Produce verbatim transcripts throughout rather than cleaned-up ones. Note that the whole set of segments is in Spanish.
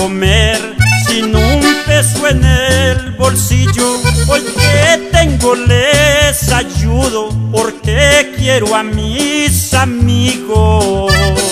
comer sin un peso en el bolsillo. Hoy que tengo les ayudo porque quiero a mis amigos.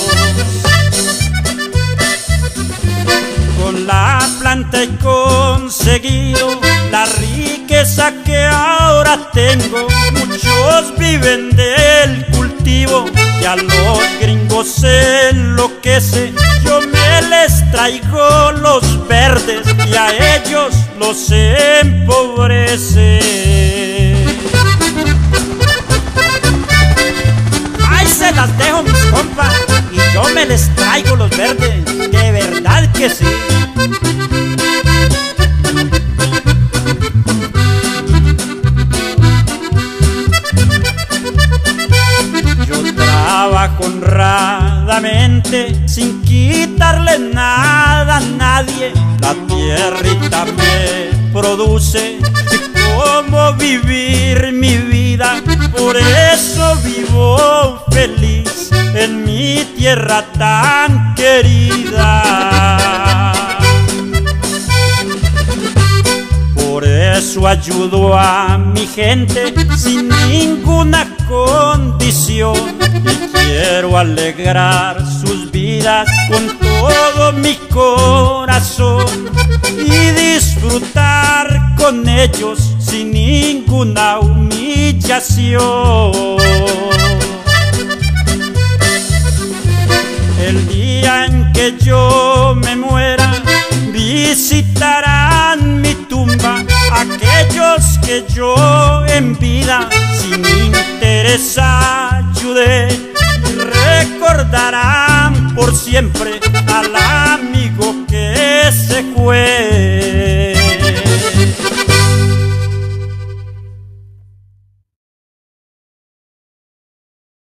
Con la planta he conseguido la riqueza que ahora tengo. Muchos viven del cultivo y a los gringos se enloquece. Yo me les traigo los verdes y a ellos los empobrece. Ahí se las dejo, mis compas, y yo me les traigo los verdes, de verdad que sí. Trabajo honradamente sin quitarle nada a nadie. La tierrita me produce cómo vivir mi vida. Por eso vivo feliz en mi tierra tan querida. Por eso ayudo a mi gente sin ninguna condición y quiero alegrar sus vidas con todo mi corazón y disfrutar con ellos sin ninguna humillación. El día en que yo me muera visitarán mi tumba aquellos que yo en vida sin interés ayudé. Recordarán por siempre al amigo que se fue.